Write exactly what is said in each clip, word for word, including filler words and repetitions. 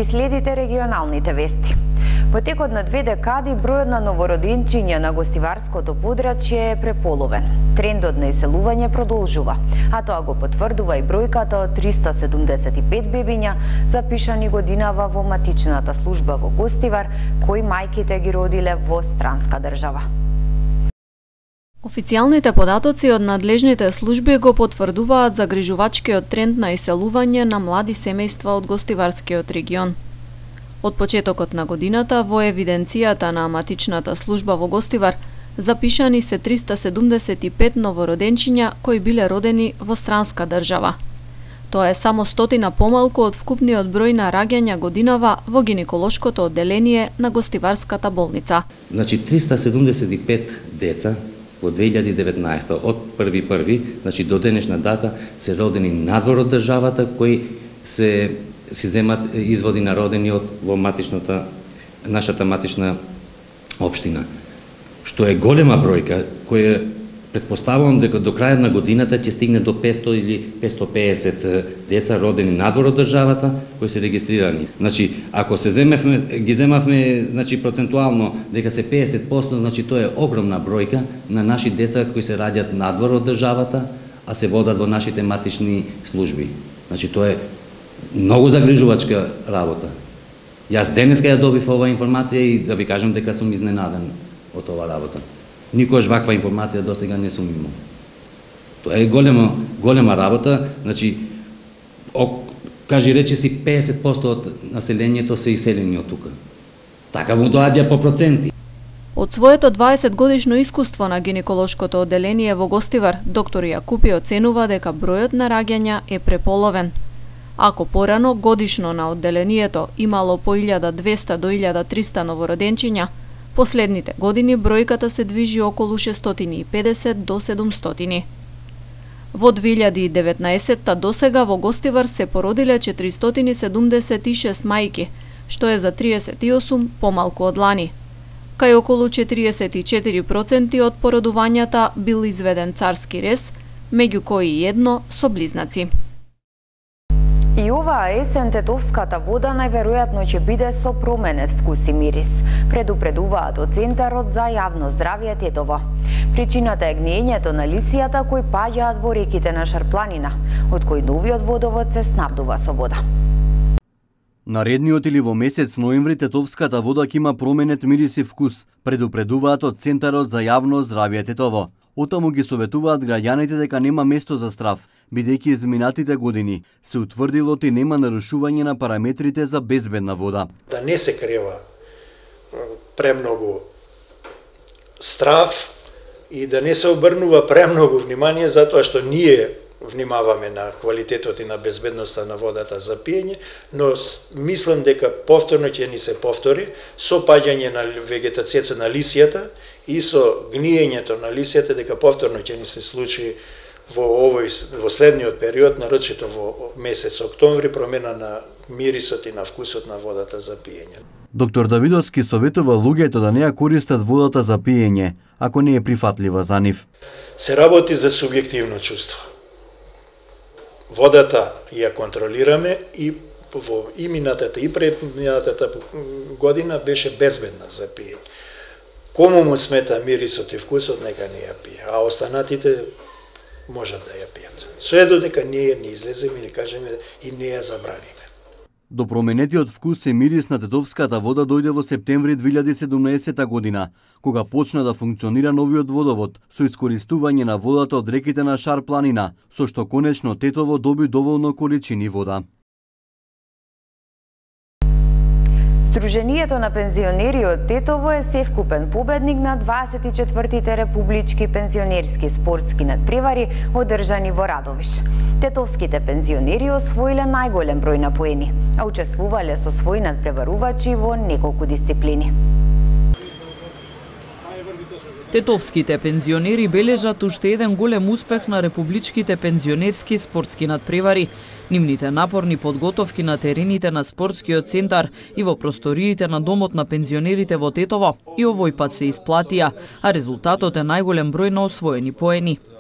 Ги следите регионалните вести. По текот на две декади бројот на новороденчиња на гостиварското подрачје е преполовен. Трендот на иселување продолжува, а тоа го потврдува и бројката од триста седумдесет и пет бебиња запишани годинава во матичната служба во Гостивар, кои мајките ги родиле во странска држава. Официјалните податоци од надлежните служби го потврдуваат загрижувачкиот тренд на иселување на млади семејства од Гостиварскиот регион. Од почетокот на годината во евиденцијата на матичната служба во Гостивар запишани се триста седумдесет и пет новороденчиња кои биле родени во странска држава. Тоа е само стотина помалку од вкупниот број на раѓања годинава во гинеколошкото одделение на Гостиварската болница. Значи триста седумдесет и пет деца во две илјади и деветнаесета од први први, значи до денешна дата се родени надвор од државата кои се си земат изводи на родени од во матичната нашата матична општина. Што е голема бројка која претпоставувам дека до крајот на годината ќе стигне до петсто или петсто пеесет деца родени надвор од државата кои се регистрирани. Значи, ако се земевме, ги земавме, значи процентуално дека се пеесет проценти, значи тоа е огромна бројка на наши деца кои се раѓаат надвор од државата, а се водат во нашите матични служби. Значи, тоа е многу загрижувачка работа. Јас денеска ја добив оваа информација и да ви кажам дека сум изненаден од оваа работа. Никогаш ваква информација досега не сум имал. Тоа е голема голема работа, значи о, кажи рече си пеесет проценти од населението се иселени од тука. Така му доаѓа по проценти. Од своето дваесет годишно искуство на гинеколошкото одделение во Гостивар, доктор Јакупи оценува дека бројот на раѓања е преполовен. Ако порано годишно на одделението имало по илјада двеста до илјада триста новороденчиња, последните години бројката се движи околу шестстотини и педесет до седумстотини. Во две илјади и деветнаесетта досега во Гостивар се породиле четиристотини седумдесет и шест мајки, што е за триесет и осум помалку од лани. Кај околу четириесет и четири проценти од породувањата бил изведен царски рез, меѓу кои и едно со близнаци. И оваа есен тетовската вода најверојатно ќе биде со променет вкус и мирис, предупредуваат од Центарот за јавно здравје Тетово. Причината е гниењето на лисијата кои паѓаат во реките на Шарпланина, од кои новиот водовод се снабдува со вода. Наредниот или во месец ноември тетовската вода ќе има променет мирис и вкус, предупредуваат од Центарот за јавно здравје Тетово. Отаму ги советуваат граѓаните дека нема место за страв, бидејќи изминатите години се утврдило и нема нарушување на параметрите за безбедна вода. Да не се крева премногу страв и да не се обрнува премногу внимание затоа што ние внимаваме на квалитетот и на безбедноста на водата за пиење, но мислам дека повторно ќе ни се повтори со паѓање на вегетацијата на лисијата и со гниењето на лисијата, дека повторно ќе ни се случи во овој во следниот период, нарочито во месец октомври, промена на мирисот и на вкусот на водата за пиење. Доктор Давидовски советува луѓето да не ја користат водата за пиење, ако не е прифатлива за нив. Се работи за субјективно чувство. Водата ја контролираме и во и минатата и преминатата година беше безбедна за пиење. Кому му смета мирисот и вкусот, нека не ја пие, а останатите можат да ја пијат. Се додека ние не излеземе и не кажеме и не ја забраниме. До променетиот вкус и мирис на тетовската вода дојде во септември две илјади и седумнаесета година, кога почна да функционира новиот водовод со искористување на водата од реките на Шарпланина, со што конечно Тетово доби доволно количини вода. Сдруженијето на пензионери од Тетово е севкупен победник на дваесет и четвртите републички пензионерски спортски надпревари одржани во Радовиш. Тетовските пензионери освоиле најголем број на поени, а учествувале со своји надпреварувачи во неколку дисциплини. Тетовските пензионери бележат уште еден голем успех на републичките пензионерски спортски надпревари. Нивните напорни подготовки на терените на спортскиот центар и во просториите на домот на пензионерите во Тетово и овој пат се исплатија, а резултатот е најголем број на освоени поени.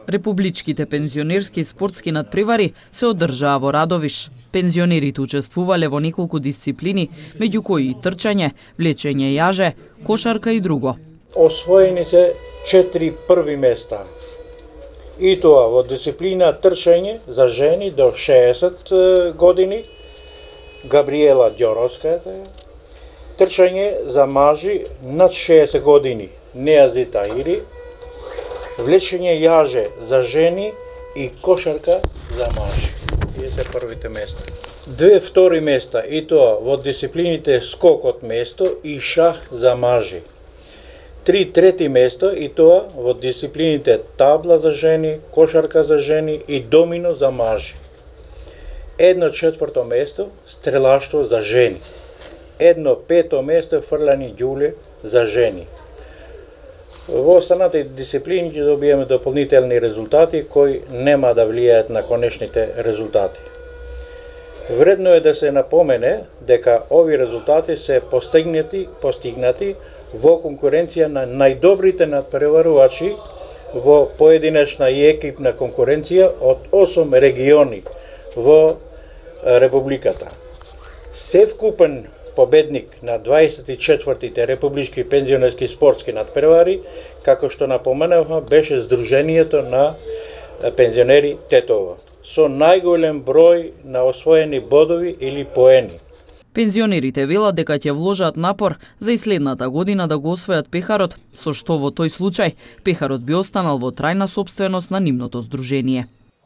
Републичките пензионерски и спортски надпревари се одржаа во Радовиш. Пензионерите учествувале во неколку дисциплини, меѓу кои и трчање, влечење јаже, кошарка и друго. Освоени се четири први места. И тоа во дисциплина трчање за жени до шеесет години, Габриела Ѓоровска, трчање за мажи над шеесет години, Неази Таири, влечење јаже за жени и кошарка за мажи. Тие се првите места. Две втори места, и тоа во дисциплините скок од место и шах за мажи. Три трети место, и тоа во дисциплините табла за жени, кошарка за жени и домино за мажи. Едно четврто место, стрелаштво за жени. Едно пето место, фрлање ѓуле за жени. Во останатите дисциплини ќе добиеме дополнителни резултати кои нема да влијаат на конечните резултати. Вредно е да се напомене дека ови резултати се постигнати, постигнати во конкуренција на најдобрите надпреварувачи во поединечна и екипна конкуренција од осум региони во Републиката. Севкупен победник на дваесет и четвртите републички пензионерски спортски надпревари, како што напоменавме, беше Сдруженијето на пензионери Тетово, со најголем број на освоени бодови или поени. Пензионерите велат дека ќе вложат напор за и следната година да го освојат пехарот, со што во тој случај пехарот би останал во трајна сопственост на нивното здружение.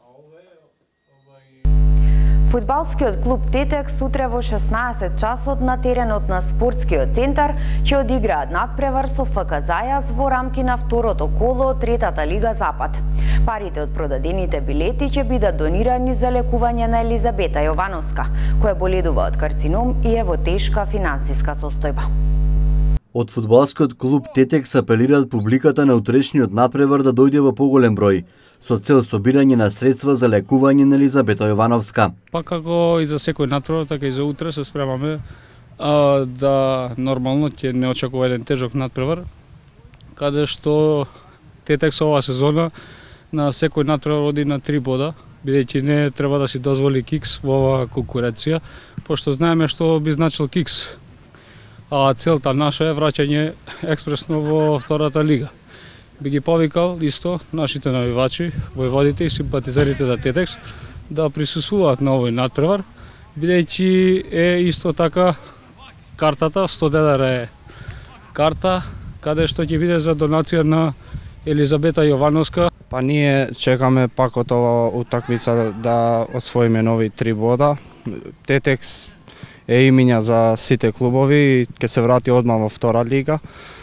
Фудбалскиот клуб Тетекс утре во шеснаесет часот на теренот на спортскиот центар ќе одиграат надпревар со ФК Зајас во рамки на второто коло од третата лига Запад. Парите од продадените билети ќе бидат донирани за лекување на Елизабета Јовановска, која боледува од карцином и е во тешка финансиска состојба. Од фудбалскиот клуб Тетекс апелираат публиката на утрешниот надпревар да дојде во поголем број, со цел собирање на средства за лекување на Елизабета Јовановска. Па како и за секој надпревар, така и за утре се спремаме а, да нормално ќе не очекува еден тежок надпревар, каде што Тетекс оваа сезона на секој надпревар оди на три бода, бидејќи не треба да си дозволи кикс во оваа конкуренција, пошто знаеме што би значил кикс. А целта наша е враќање експресно во втората лига. Би ги повикал исто нашите навивачи, војводите и симпатизерите на Тетекс да присуствуваат на овој надпревар, бидејќи е исто така картата, сто денари е карта, каде што ќе биде за донација на Елизабета Јовановска. Па ние чекаме пак од ова утакмица да освоиме нови три бода. Тетекс е имиња за сите клубови, ќе се врати одма во втора лига.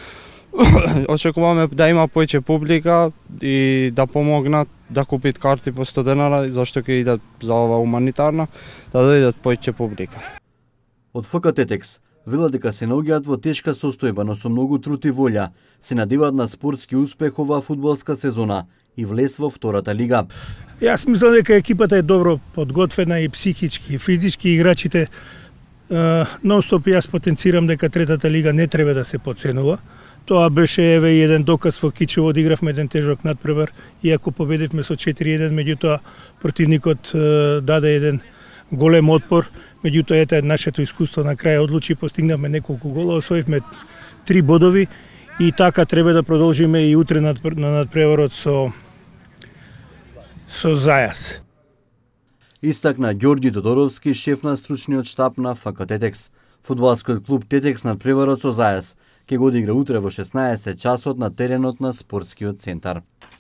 Очекуваме да има поеќе публика и да помогнат да купит карти по сто денара, зашто ќе идат за ова уманитарна, да дојдат поеќе публика. Од ФК Тетекс велат дека се наоѓаат во тешка состојба, но со многу труд и волја се надеваат на спортски успех оваа фудбалска сезона и влез во втората лига. Јас мислам дека екипата е добро подготвена и психички, и физички, играчите нон-стоп. Јас потенцирам дека третата лига не треба да се подценува. Тоа беше еве еден доказ во Кичево, одигравме еден тежок надпревар, иако победивме со четири еден, меѓутоа противникот даде еден голем отпор, меѓутоа ете нашето искуство на крај одлучи, постигнавме неколку гола, освоивме три бодови и така треба да продолжиме и утре на надпреварот со со Зајас. Истакна Ѓорѓи Тодоровски, шеф на стручниот штаб на ФК Тетекс. Фудбалскиот клуб Тетекс надпреварот со Зајас ќе го одигра утре во шеснаесет часот на теренот на спортскиот центар.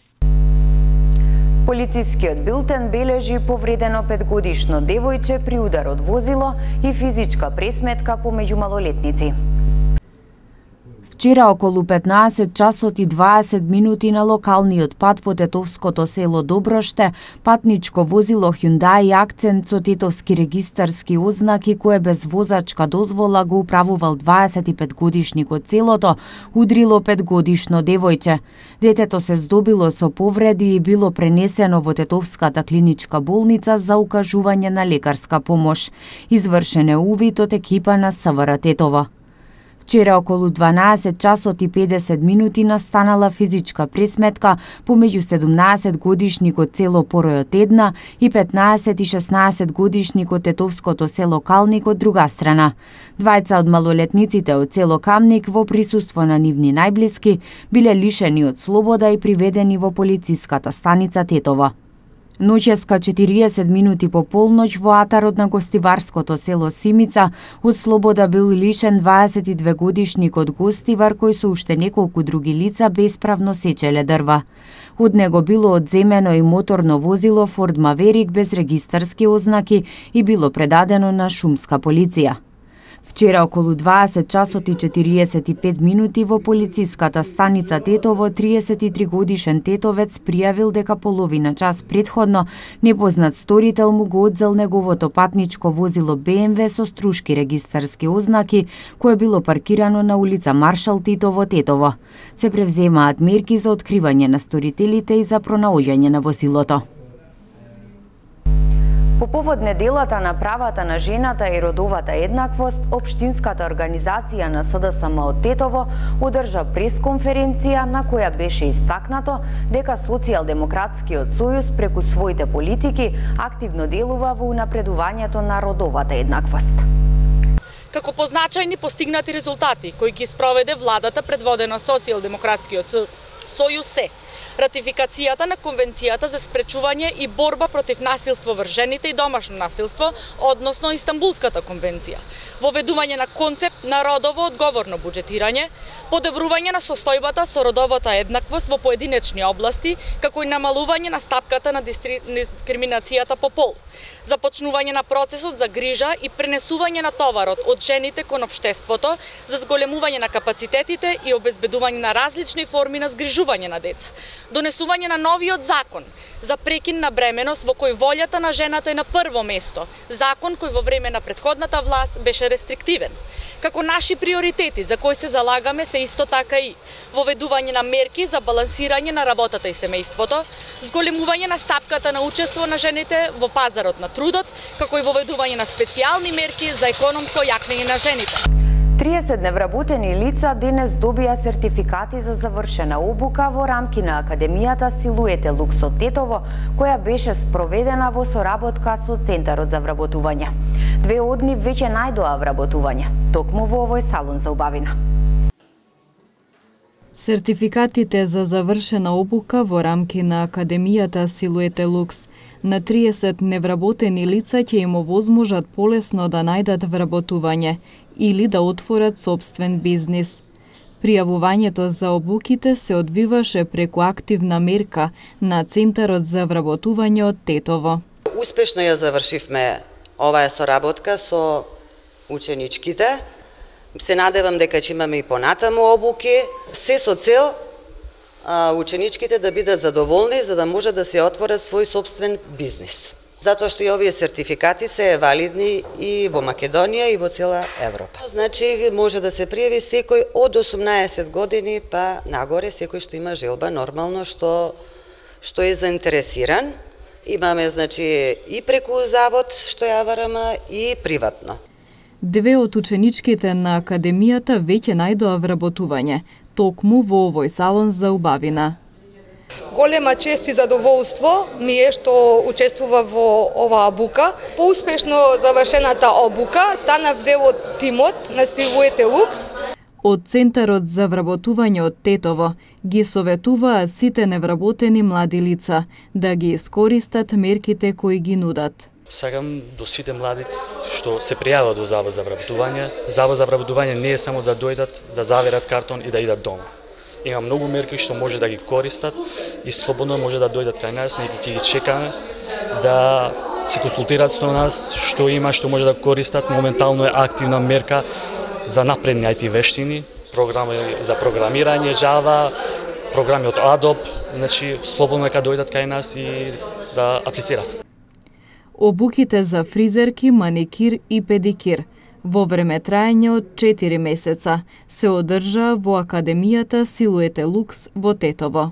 Полицискиот билтен бележи повредено петгодишно девојче при удар од возило и физичка пресметка помеѓу малолетници. Вчера околу петнаесет часот и дваесет минути на локалниот пат во тетовското село Доброште, патничко возило Hyundai Акцент со тетовски регистарски ознаки кое без возачка дозвола го управувал дваесет и пет годишник од селото, удрило петгодишно девојче. Детето се здобило со повреди и било пренесено во тетовската клиничка болница за укажување на лекарска помош. Извршен е увид од екипа на СВР Тетово. Вчера околу дванаесет часот и педесет минути настанала физичка пресметка помеѓу седумнаесет годишникот село Поројот една и петнаесет и шеснаесет годишникот Тетовското село Калник од друга страна. Двајца од малолетниците од село Камник во присуство на нивни најблиски биле лишени од слобода и приведени во полициската станица Тетово. Ноќеска четириесет минути по полноќ во атарот на гостиварското село Симица од слобода бил лишен дваесет и две годишникот Гостивар кој со уште неколку други лица бесправно сечеле дрва. Од него било одземено и моторно возило Форд Маверик без регистарски ознаки и било предадено на шумска полиција. Вчера околу дваесет часот и четириесет и пет минути во полициската станица Тетово триесет и три годишен тетовец пријавил дека половина час претходно непознат сторител му го одзел неговото патничко возило Б М В со струшки регистарски ознаки кое било паркирано на улица Маршал Тито во Тетово. Се превземаат мерки за откривање на сторителите и за пронаоѓање на возилото. По повод неделата на правата на жената и родовата еднаквост, Општинската организација на С Д С М од Тетово одржа пресконференција на која беше истакнато дека Социјалдемократскиот сојуз преку своите политики активно делува во унапредувањето на родовата еднаквост. Како позначајни постигнати резултати кои ги спроведе владата предводена Социјалдемократскиот сојуз се ратификацијата на Конвенцијата за спречување и борба против насилство врз жените и домашно насилство, односно Истанбулската конвенција, воведување на концепт на родово одговорно буџетирање, подобрување на состојбата со родовата еднаквост во поединечни области, како и намалување на стапката на дискриминацијата по пол, започнување на процесот за грижа и пренесување на товарот од жените кон општеството за зголемување на капацитетите и обезбедување на различни форми на згрижување на деца, донесување на новиот закон за прекин на бременост во кој волјата на жената е на прво место, закон кој во време на претходната власт беше рестриктивен. Како наши приоритети за кои се залагаме се исто така и воведување на мерки за балансирање на работата и семејството, зголемување на стапката на учество на жените во пазарот на трудот, како и воведување на специјални мерки за економско јакнење на жените. триесет невработени лица денес добија сертификати за завршена обука во рамки на Академијата Силуете Лукс од Тетово, која беше спроведена во соработка со Центарот за вработување. Две од нив веќе најдоа вработување, токму во овој салон за убавина. Сертификатите за завршена обука во рамки на Академијата Силуете Лукс на триесет невработени лица ќе им овозможат полесно да најдат вработување или да отворат собствен бизнис. Пријавувањето за обуките се одвиваше преку активна мерка на Центарот за вработување од Тетово. Успешно ја завршивме оваа соработка со ученичките. Се надевам дека ќе имаме и понатаму обуки, се со цел а, ученичките да бидат задоволни за да може да се отворат свој собствен бизнис. Затоа што и овие сертификати се валидни и во Македонија и во цела Европа. Значи може да се пријави секој од осумнаесет години па нагоре, секој што има желба нормално што што е заинтересиран. Имаме значи и преку завод што ја варама и приватно. Две од ученичките на Академијата веќе најдоа вработување, токму во овој салон за убавина. Голема чест и задоволство ми е што учествува во оваа обука. По успешно завршената обука станав дел од тимот на Силуете Лукс. Од Центарот за вработување од Тетово ги советуваат сите невработени млади лица да ги искористат мерките кои ги нудат. Сакам до сите млади што се пријават во Завод за вработување. Завод за вработување не е само да дојдат, да заверат картон и да идат дома. Има многу мерки што може да ги користат и слободно може да дојдат кај нас, ние ќе ги чекаме да се консултираат со нас, што има, што може да користат. Моментално е активна мерка за напредни ай ти вештини, програми за програмирање, Java, програми од Adobe, значи слободно нека дојдат кај нас и да аплицираат. Обуките за фризерки, маникир и педикир во време траење од четири месеца се одржа во Академијата Силуете Лукс во Тетово.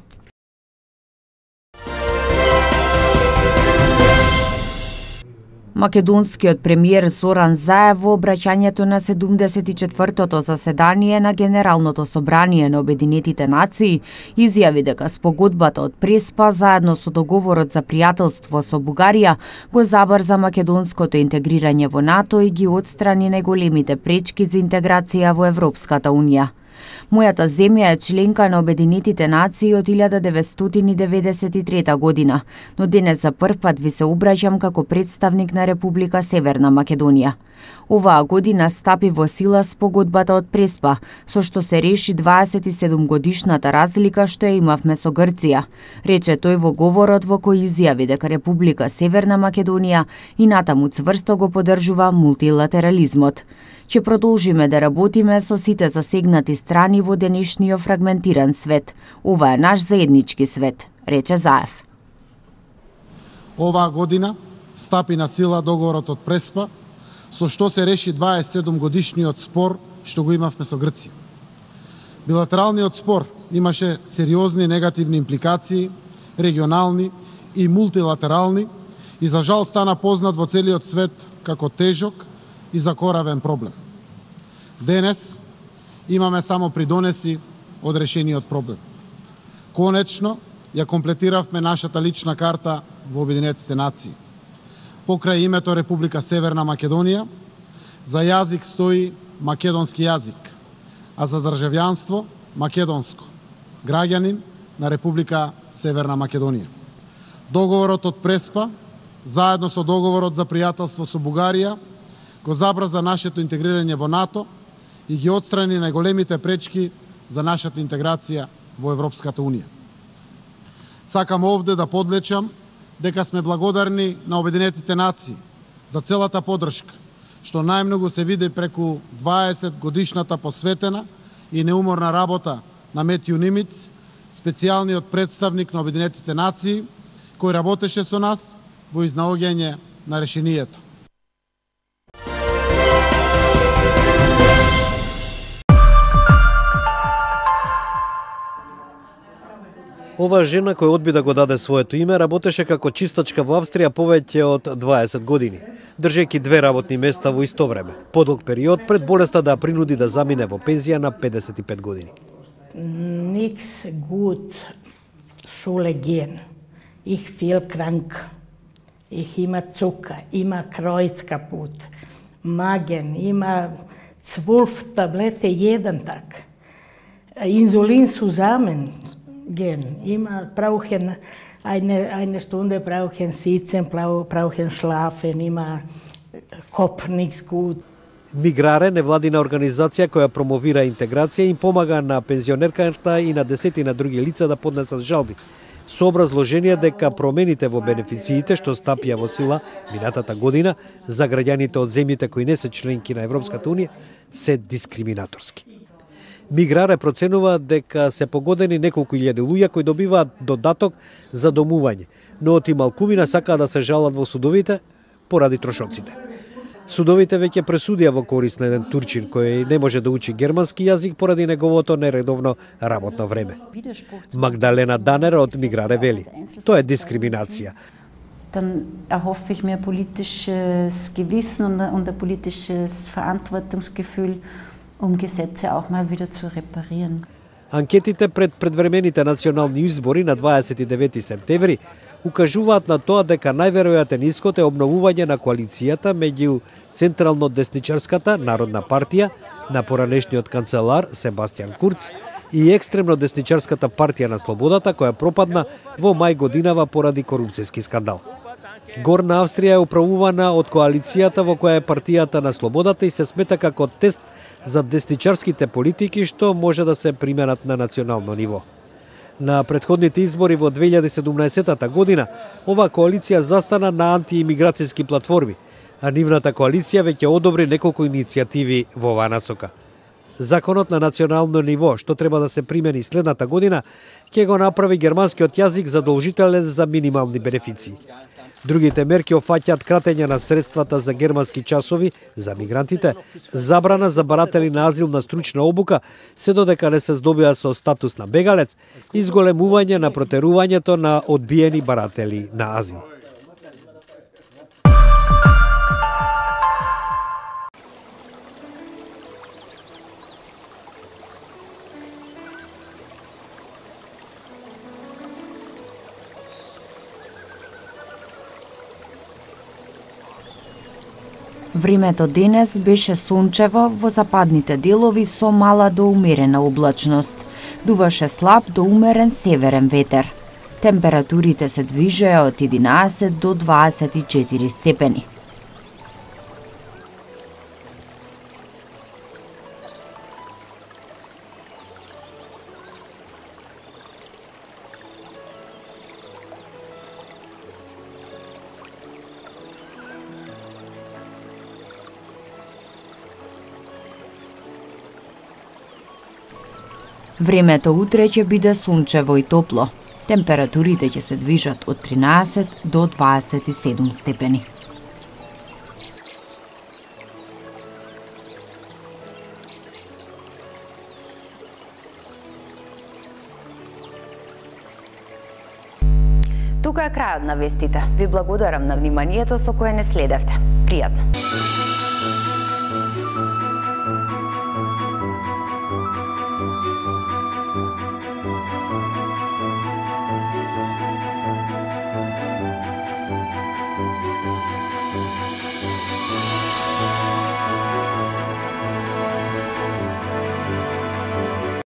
Македонскиот премиер Зоран Заев во обраќањето на седумдесет и четвртото заседание на Генералното собрание на Обединетите нации изјави дека спогодбата од Преспа заедно со договорот за пријателство со Бугарија го забрза македонското интегрирање во НАТО и ги отстрани најголемите пречки за интеграција во Европската унија. Мојата земја е членка на Обединетите нации од илјада деветстотини деветдесет и трета година, но денес за прв пат ви се обраќам како представник на Република Северна Македонија. Оваа година стапи во сила спогодбата од Преспа, со што се реши дваесет и седум годишната разлика што ја имавме со Грција, рече тој во говорот во кој изјави дека Република Северна Македонија и натаму цврсто го поддржува мултилатерализмот. Ќе продолжиме да работиме со сите засегнати страни во денешниот фрагментиран свет. Ова е наш заеднички свет, рече Заев. Оваа година стапи на сила договорот од Преспа, со што се реши дваесет и седум годишниот спор што го имавме со Грција. Билатералниот спор имаше сериозни негативни импликации, регионални и мултилатерални, и за жал стана познат во целиот свет како тежок и закоравен проблем. Денес имаме само придонеси од решениот проблем. Конечно, ја комплетиравме нашата лична карта во Обединетите нации. Покрај името Република Северна Македонија, за јазик стои македонски јазик, а за државјанство македонско, граѓанин на Република Северна Македонија. Договорот од Преспа, заедно со договорот за пријателство со Бугарија, го забрза нашето интегрирање во НАТО и ги отстрани најголемите пречки за нашата интеграција во Европската унија. Сакам овде да подлечам дека сме благодарни на Обединетите нации за целата поддршка, што најмногу се види преку дваесет годишната посветена и неуморна работа на Метју Нимиц, специјалниот представник на Обединетите нации, кој работеше со нас во изнаоѓање на решението. Оваа жена која одби да го даде своето име работеше како чистачка во Австрија повеќе од дваесет години, држејќи две работни места во исто време. Подолг период пред болеста да ја принуди да замине во пензија на педесет и пет години. Niks gut Schule gehen. Ich viel krank. Ich immer Zucker, immer Kreuz kaputt. Magen, immer zwölf Tablette jeden Tag. Insulin zusammen. Gehen. Immer brauchen eine, eine Stunde brauchen sitzen, brauchen schlafen, immer Kopf nichts gut. Миграре, невладина организација која промовира интеграција, им помага на пензионерката и на десетина други лица да поднесат жалби, со образложение дека промените во бенефициите што стапија во сила минатата година за граѓаните од земјите кои не се членки на Европската унија се дискриминаторски. Миграре проценува дека се погодени неколку илјади луѓе кои добиваат додаток за домување, но оти малкувина сакаат да се жалат во судовите поради трошоците. Судовите веќе пресудија во корист на еден турчин кој не може да учи германски јазик поради неговото нередовно работно време. Магдалена Данер од Миграре вели: тоа е дискриминација. Dann erhoffe ich mir politisches Gewissen und ein politisches Verantwortungsgefühl, um Gesetze auch mal wieder zu reparieren. Анкетите пред предвремените национални избори на дваесет и девети септември укажуваат на тоа дека најверојатен исход е обновување на коалицијата меѓу централно-десничарската Народна партија на поранешниот канцелар Себастијан Курц и екстремно десничарската партија на Слободата која пропадна во мај годинава поради корупцијски скандал. Горна Австрија е управувана од коалицијата во која е партијата на Слободата и се смета како тест за десничарските политики што може да се применат на национално ниво. На претходните избори во две илјади и седумнаесета година оваа коалиција застана на антиимиграцијски платформи, а нивната коалиција веќе одобри неколку иницијативи во оваа насока. Законот на национално ниво, што треба да се примени следната година, ќе го направи германскиот јазик задолжителен за минимални бенефиции. Другите мерки опфаќаат кратење на средствата за германски часови за мигрантите, забрана за баратели на азил на стручна обука, се додека не се здобија со статус на бегалец, и зголемување на протерувањето на одбиени баратели на азил. Времето денес беше сончево во западните делови со мала до умерена облачност. Дуваше слаб до умерен северен ветер. Температурите се движеа од единаесет до дваесет и четири степени. Времето утре ќе биде сончево и топло. Температурите ќе се движат од тринаесет до дваесет и седум степени. Тука е крајот на вестите. Ви благодарам на вниманието со кое не следевте. Пријатно!